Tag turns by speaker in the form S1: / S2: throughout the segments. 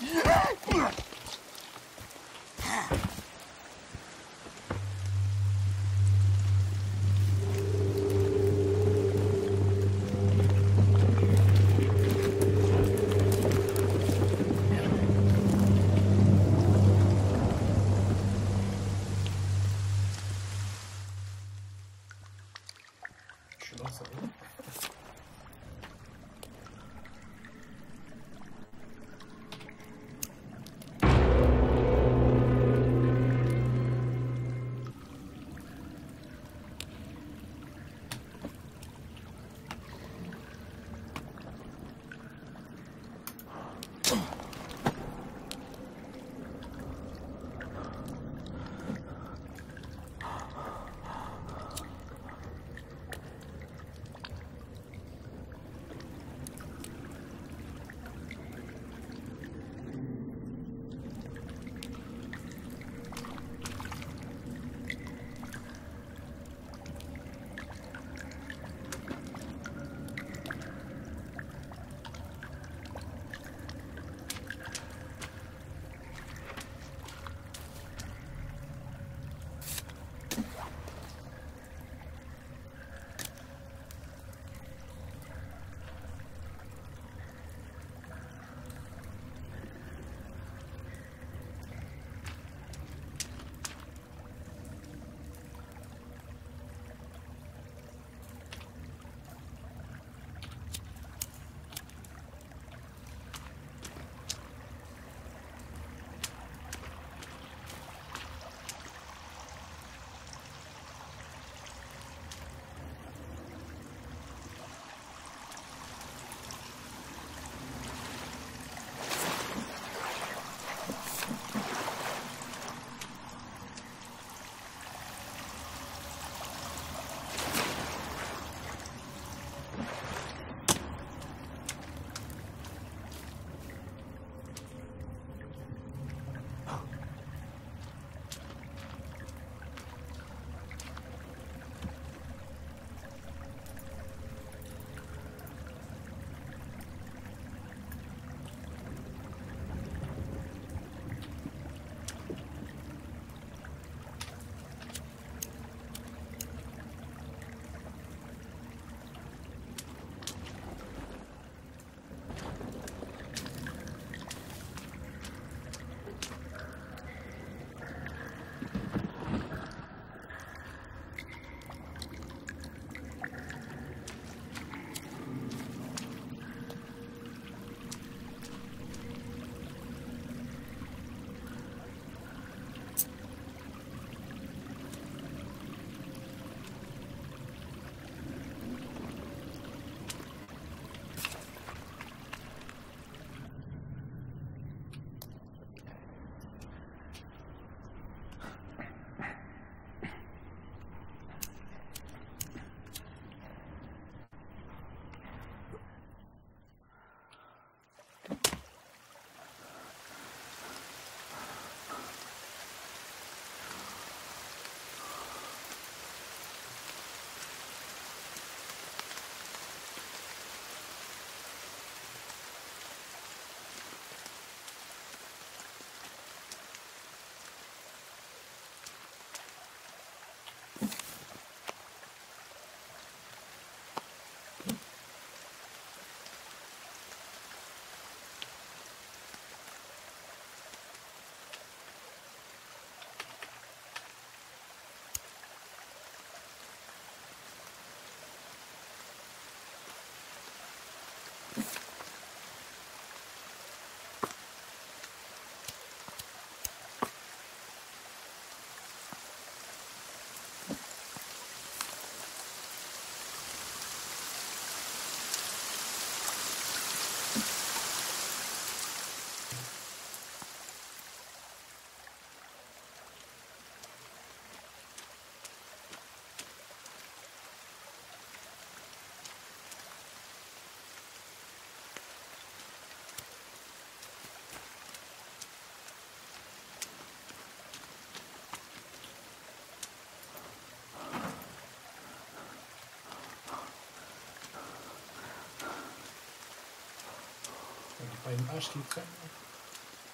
S1: Pas une hache qui traîne.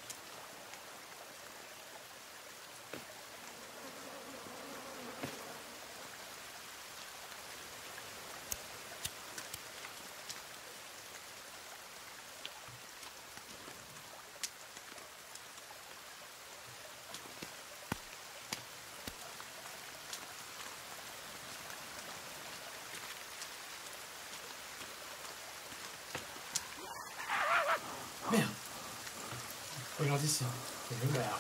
S1: Merde. Regarde ici. C'est une merde.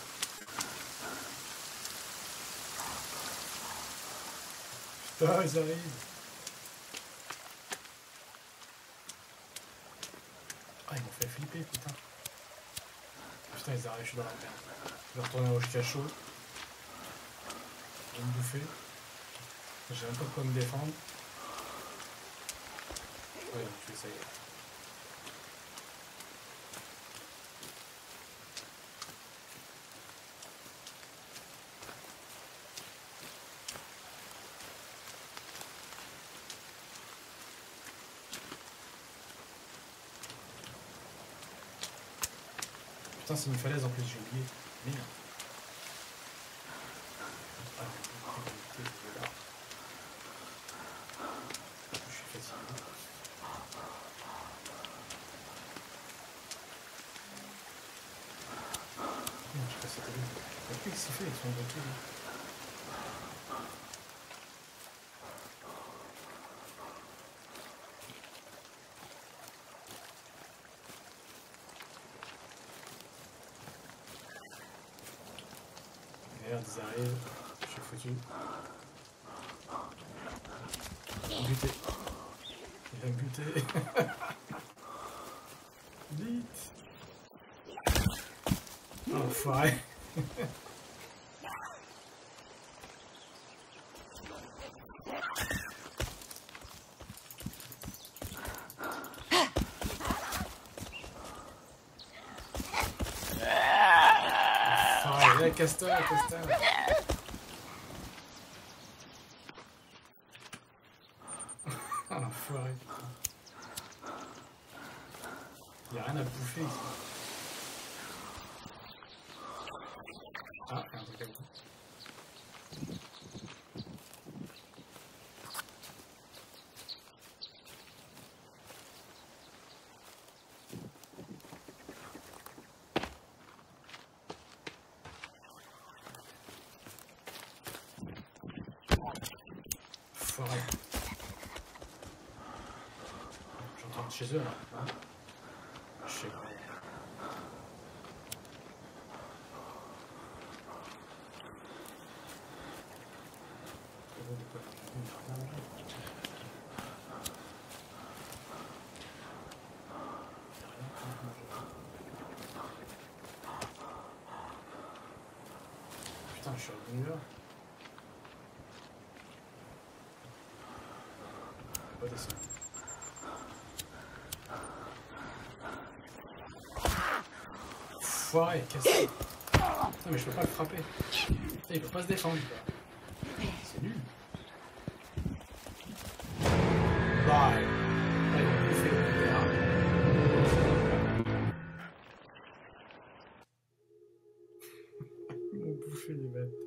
S1: Putain, ils arrivent. Ah, ils m'ont fait flipper, putain. Putain, ils arrivent, je suis dans la merde. Je vais retourner au cachot. Je vais me bouffer. J'ai même pas de quoi me défendre. Ouais, donc je vais essayer. Putain, c'est une falaise en plus, j'ai oublié. Merde. Ah, je suis fatigué. Merde, je passe à télé. Qu'est-ce qu'il fait avec son voiture? Merde, ils arrivent. Je suis foutu. Buté. Il va me buter. Vite. Oh, enfoiré. Enfoiré, casse-toi, casse-toi. Enfoiré. Y'a rien à bouffer ici. Ah, un truc à bouffer. Enfoiré. J'entends chez eux là. Hein, je sais pas. Putain, je suis revenu là. Pas descendre. Foiré, cassé. Putain, mais je peux pas le frapper. Putain, il peut pas se défendre. C'est nul. Bye. Là, ils vont bouffer. Ils m'ont bouffé les bêtes.